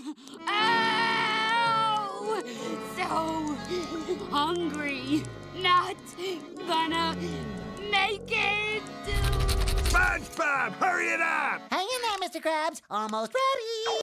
Ow! So hungry. Not gonna make it. SpongeBob, hurry it up! Hang in there, Mr. Krabs. Almost ready.